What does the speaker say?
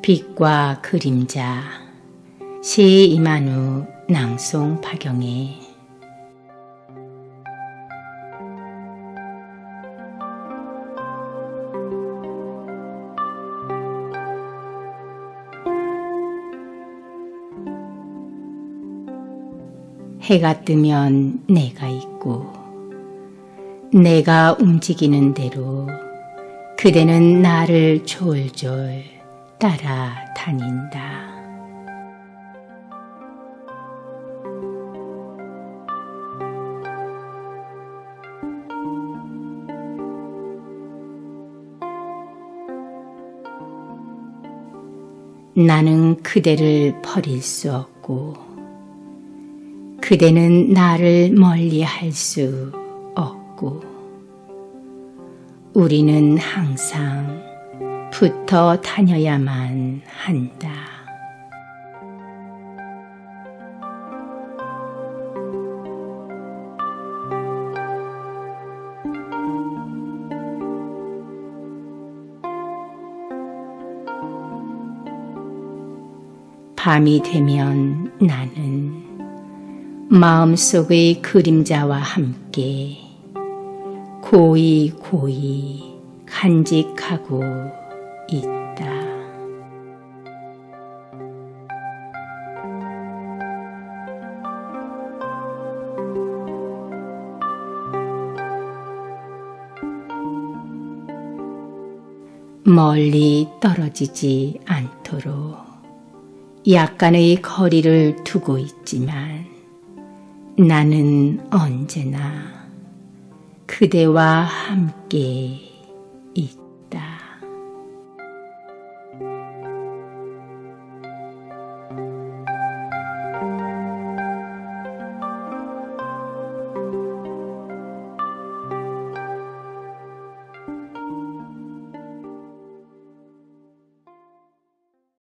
빛과 그림자 시 이만우 낭송 박영애. 해가 뜨면 내가 있고 내가 움직이는 대로 그대는 나를 졸졸 따라다닌다. 나는 그대를 버릴 수 없고 그대는 나를 멀리 할 수 없고 우리는 항상 붙어 다녀야만 한다. 밤이 되면 나는 마음속의 그림자와 함께 고이 간직하고 있다. 멀리 떨어지지 않도록 약간의 거리를 두고 있지만 나는 언제나 그대와 함께 있다.